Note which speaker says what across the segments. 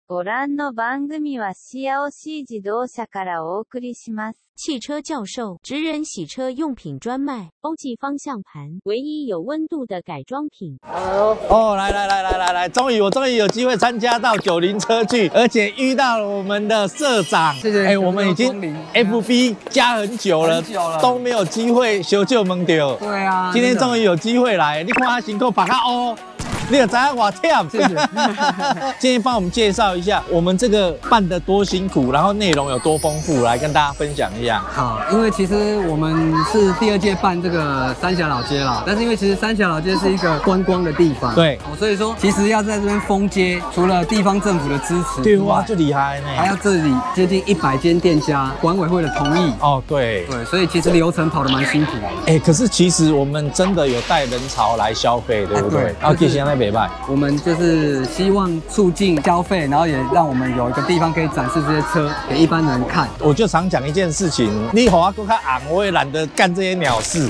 Speaker 1: ご覧の番組はシアオシ自動車からお送りします。汽车教授，职人洗车用品专卖，欧际方向盘，唯一有温度的改装品。
Speaker 2: 哦，来，我终于有机会参加到90车聚，而且遇到了我们的社长。
Speaker 3: 谢谢。
Speaker 2: 我们已经 FB 加很久了，都没有机会修旧蒙丢。
Speaker 3: 对啊，
Speaker 2: 今天终于有机会来，你看他辛苦爬到哦。你有知道我忝？
Speaker 3: 谢谢。
Speaker 2: 今天帮我们介绍一下我们这个办得多辛苦，然后内容有多丰富，来跟大家分享一下。
Speaker 3: 好，因为其实我们是第2届办这个三峡老街啦，但是因为其实三峡老街是一个观光的地方，
Speaker 2: 对，
Speaker 3: 所以说其实要在这边封街，除了地方政府的支持，
Speaker 2: 对哇，最厉害呢，
Speaker 3: 还要这里接近100间店家管委会的同意。
Speaker 2: 哦，对，
Speaker 3: 所以其实流程跑得蛮辛苦的。
Speaker 2: 可是其实我们真的有带人潮来消费，对不对？然后现在北拜。
Speaker 3: 我们就是希望促进消费，然后也让我们有一个地方可以展示这些车给一般人看。
Speaker 2: 我就常讲一件事情，你和我够看昂，我也懒得干这些鸟事。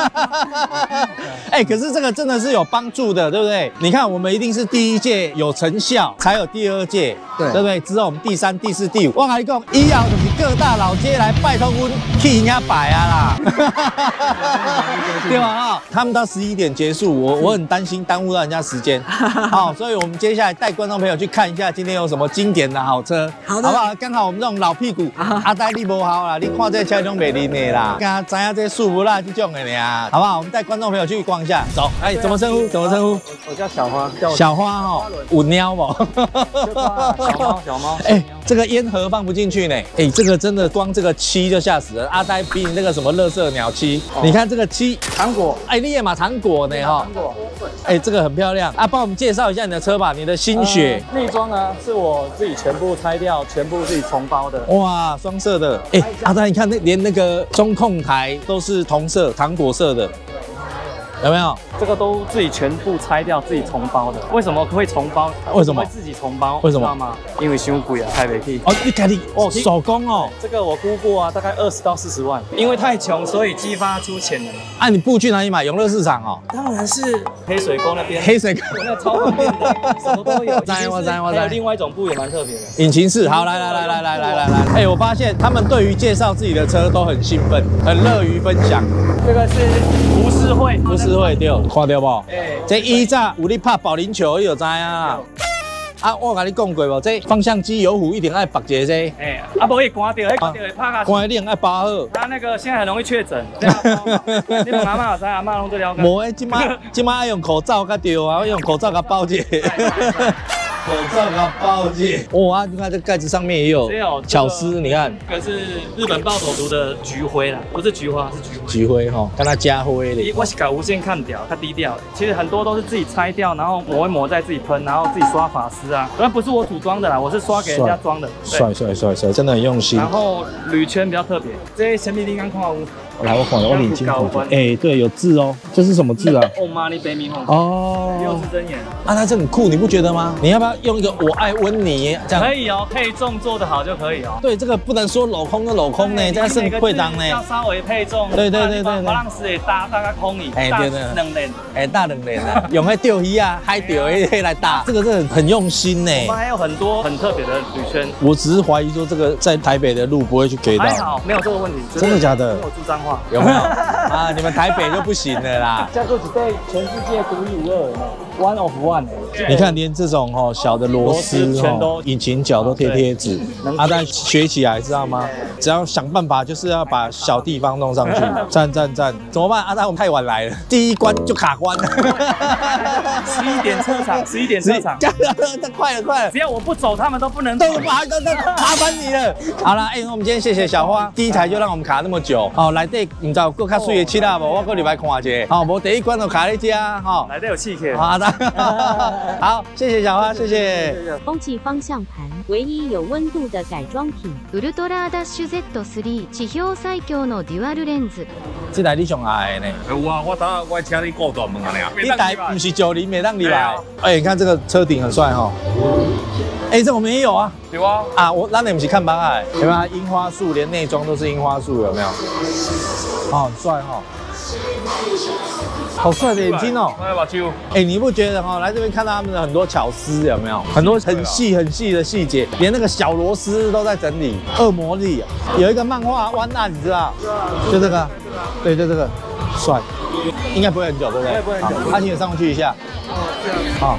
Speaker 2: 可是这个真的是有帮助的，对不对？你看，我们一定是第1届有成效，才有第2届，对不对？之后我们第3、第4、第5，我跟你讲，以后就是各大老街来拜托我去人家摆啊啦，对吧？他们到11点结束，我很担心耽误到人家时间。好，所以我们接下来带观众朋友去看一下今天有什么经典的好车，好不好？刚好我们这种老屁股，阿呆你不好啦，你看这车拢袂灵的啦，刚知影这树木啦这种的呀，好不好？我们带观众朋友去逛一下，走，怎么称呼？
Speaker 3: 我叫小花，
Speaker 2: 小花哦，有喵不？
Speaker 3: 小猫，
Speaker 2: 这个烟盒放不进去呢，这个真的光这个漆就吓死了，阿呆比你那个什么垃圾鸟漆，你看这个漆，
Speaker 3: 糖果，
Speaker 2: 你也买糖果呢哈，糖果，这个很漂亮啊，帮我们介绍一下你的车吧，你的心血。
Speaker 4: 内装呢是我自己全部拆掉，全部自己重包的。
Speaker 2: 哇，双色的。阿呆，你看连那个中控台都是同色糖果色的，有没有？
Speaker 4: 这个都自己全部拆掉，自己重包的。为什么会重包？
Speaker 2: 为什么
Speaker 4: 会自己重包？
Speaker 2: 为什么？
Speaker 4: 知道吗？因为太贵啊，开不起。
Speaker 2: 你自己手工哦。
Speaker 4: 这个我估过啊，大概20到40万。因为太穷，所以激发出潜能。
Speaker 2: 你布去哪里买？永乐市场哦。
Speaker 4: 当然是黑水沟那边。
Speaker 2: 黑水沟
Speaker 4: 那超方便的，什么都有。
Speaker 2: 我知。
Speaker 4: 还有另外一种布也蛮特别的。
Speaker 2: 引擎室，好，来。我发现他们对于介绍自己的车都很兴奋，很乐于分享。
Speaker 4: 这个是浮世绘，
Speaker 2: 对，看到不？这以前有你拍保龄球，你就知啊。我跟你讲过无，这方向机油壶一定要绑一个这。
Speaker 4: 不会关掉，关掉会拍下去。
Speaker 2: 关掉要包好。
Speaker 4: 他那个现在很容易确诊，你问阿嬷有知，阿嬷拢最了解。
Speaker 2: 无，今麦要用口罩甲对啊，要用口罩甲包起。口罩甲包起。哇，你看这盖子上面也有巧思，你看。
Speaker 4: 这个是日本爆手族的菊灰啦，不是菊花，是菊灰。
Speaker 2: 菊灰哈，跟它加灰的。
Speaker 4: 我是搞无限看掉，它低调。其实很多都是自己拆掉，然后抹一抹再自己喷，然后自己刷发丝啊。那不是我组装的啦，我是刷给人家装的。
Speaker 2: 帅，真的很用心。
Speaker 4: 然后铝圈比较特别，这些前面你刚看到。
Speaker 2: 来，我看了，我领清楚。对，有字哦，这是什么字啊？
Speaker 4: 妈你北米
Speaker 2: 哦
Speaker 4: ，6字真言。
Speaker 2: 它这很酷，你不觉得吗？你要不要用一个我爱温你这样？
Speaker 4: 可以哦，配重做得好就可以哦。
Speaker 2: 对，这个不能说镂空的镂空呢，这样是会当呢。
Speaker 4: 要稍微配重。
Speaker 2: 对。
Speaker 4: 把浪丝也大概空里。
Speaker 2: 对。
Speaker 4: 大2连。
Speaker 2: 大2连啊，用那钓鱼啊，海钓那来打，这个真的很用心呢。
Speaker 4: 我们还有很多很特别的铝圈。
Speaker 2: 我只是怀疑说这个在台北的路不会去给到。
Speaker 4: 还好，没有这个问题。
Speaker 2: 真的假的？
Speaker 4: 没有住彰化。
Speaker 2: 有没有？你们台北就不行了啦。
Speaker 4: 叫做只被全世界独一无二的 ，one of one。
Speaker 2: 你看，连这种小的螺丝引擎角都贴纸，阿呆学起来知道吗？只要想办法，就是要把小地方弄上去。赞，怎么办？阿呆，我们太晚来了，第1关就卡关了。
Speaker 4: 11点车场，太
Speaker 2: 快了！
Speaker 4: 只要我不走，他们都不能走。
Speaker 2: 麻烦你了。好了，那我们今天谢谢小花，第1台就让我们卡那么久。内底唔知有更较水的漆啦无？我过入来看一下。无第1关就卡在这
Speaker 4: 内底有气气。
Speaker 2: 好，谢谢小花，谢谢。
Speaker 1: 欧际方向盘，唯一有温度的改装品。ウルトラダッシュ Z3 地表最強のデュアルレンズ。
Speaker 2: 这台你上爱的呢？
Speaker 5: 有啊，我请你顾大门啊呢。
Speaker 2: 这台不是90没让你来。你看这个车顶很帅哈。这我们也有啊。
Speaker 5: 有啊。
Speaker 2: 咱你不是看板啊？有没有樱花树？连内装都是樱花树，有没有？很帅哈。 好帅的眼睛哦！
Speaker 5: 我把手。
Speaker 2: 哎，你不觉得哈？来这边看到他们的很多巧思，有没有？很多很细很细的细节，连那个小螺丝都在整理。恶魔力有一个漫画湾岸，你知道？就这个，对，就这个，帅。应该不会很久，对不对？不会很久。阿请上去一下。好。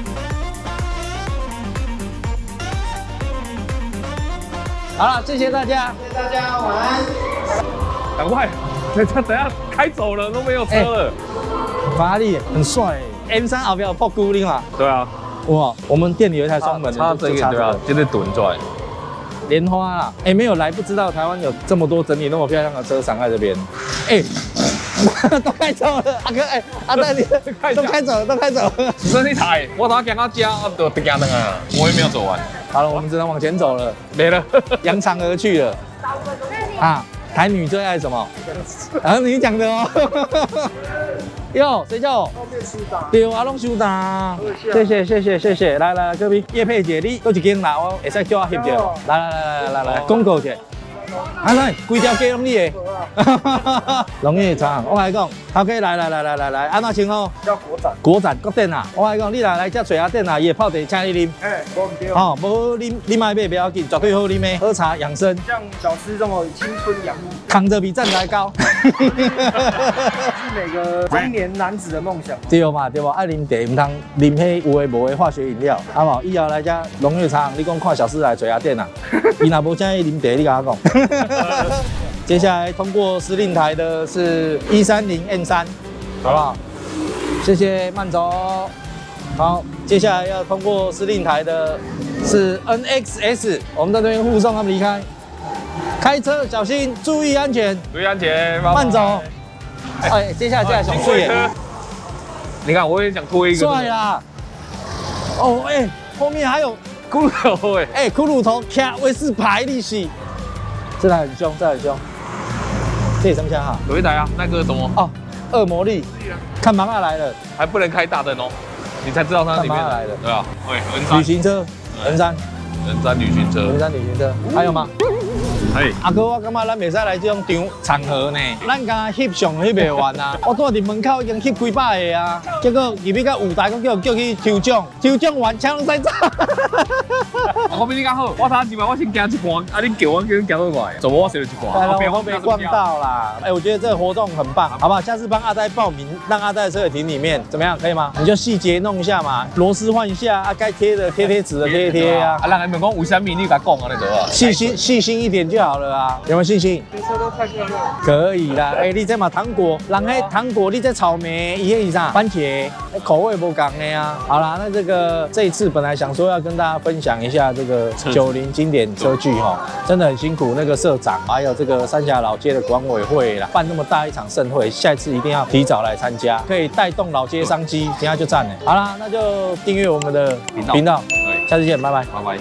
Speaker 2: 好了，谢谢大家，谢谢大家，晚安。
Speaker 5: 赶快，等下开走了都没有车了。
Speaker 2: 法拉利很帅 ，M3后边有破孤零嘛？
Speaker 5: 对啊。
Speaker 2: 哇，我们店里有一台双门的，
Speaker 5: 插这个对啊，就是蹲出来。
Speaker 2: 莲花啦，哎，没有来不知道台湾有这么多整理那么漂亮的车厂在这边。哎，都开走了，阿哥，哎，阿蛋你都开走了，都开走了。
Speaker 5: 只剩一台，我等下赶到家，都得加灯啊，我也没有走完。
Speaker 2: 好了，我们只能往前走了，没了，扬长而去了。啊，台女最爱什么？然后你讲的哦。哟，谁叫我？对，阿龙收单。谢谢谢谢谢谢，来来来，各位叶佩姐，你多一间啦，我会使叫我翕着。来，广告者。啊来，规条街拢你的。农业厂，我来讲，头家来，安怎称呼？
Speaker 6: 叫国展。
Speaker 2: 国展国店啊，我来讲，你来这找下店啊，伊会泡茶请你啉。
Speaker 6: 哎，无唔对。
Speaker 2: 哦，无你买不要紧，绝对好啉的，喝茶养生。
Speaker 6: 像小吃这么青春洋溢，
Speaker 2: 扛着比站台高。
Speaker 6: 是每个中年男子的梦想。
Speaker 2: 对嘛，对吧？爱啉茶，唔通啉迄有诶无诶化学饮料，好不好？以后来这农业厂，你讲看小吃来找下店啊，伊若无请伊啉茶，你甲我讲。接下来通过司令台的是130M3，好不好？谢谢慢走。好，接下来要通过司令台的是 NXS， 我们在这边护送他们离开。开车小心，注意安全，
Speaker 5: 注意安全，
Speaker 2: 慢走。哎，接下来小帅耶！
Speaker 5: 你看，我也想推一个。
Speaker 2: 帅啦！哦，哎，后面还有
Speaker 5: 骷髅头哎，
Speaker 2: 哎，骷髅头卡威士牌利息，这台很凶，这台很凶。这什么枪哈？
Speaker 5: 有一台啊，那个什么
Speaker 2: 哦，恶魔力，看盲啊来了，
Speaker 5: 还不能开大灯哦，你才知道它里面
Speaker 2: 来了，
Speaker 5: 对吧？
Speaker 2: 旅行车，N3
Speaker 5: 旅行车
Speaker 2: ，N3旅行车，还有吗？
Speaker 5: 哎，
Speaker 2: 阿哥，我感觉咱袂使来这种场合呢，咱刚翕相翕袂完啊！我住伫门口已經翕幾百個啊，結果入去到舞台，我叫去抽獎，抽獎完請攏使走。
Speaker 5: 我比你較好，我3我先行一半，啊，你叫我叫你行到外，怎么我少一半？
Speaker 2: 我被逛到啦！哎，我觉得这个活动很棒，好不好？下次帮阿呆报名，让阿呆的车也停里面，怎么样？可以吗？你就细节弄一下嘛，螺丝换一下啊，该贴的贴纸的贴啊。
Speaker 5: 啊，人还问讲为什么你甲讲啊？那个
Speaker 2: 细心一点就好了啊，有没有信心？
Speaker 6: 这车都太漂亮了。
Speaker 2: 可以啦，哎，你这嘛糖果，人迄糖果，你这草莓，伊迄是啥？番茄，口味不同的呀。好啦，那这一次本来想说要跟大家分享一下这个90经典车聚哈，真的很辛苦那个社长，还有这个三峡老街的管委会啦，办那么大一场盛会，下一次一定要提早来参加，可以带动老街商机，等下就赞了。好啦，那就订阅我们的频道，下次见，拜拜，
Speaker 5: 拜拜。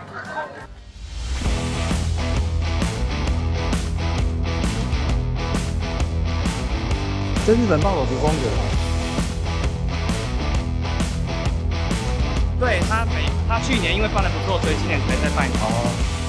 Speaker 2: 真日本暴走族风格。
Speaker 4: 对他去年因为办得不错，所以今年才在办。哦。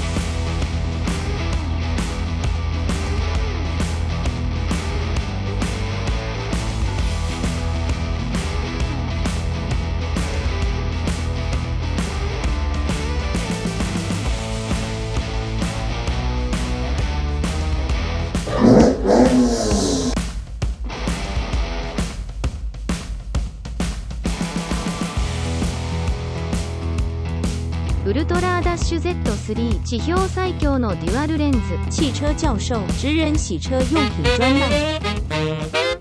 Speaker 1: ウルトラダッシュ Z3 地表最強のデュアルレンズ汽车教授职人洗车用品专卖。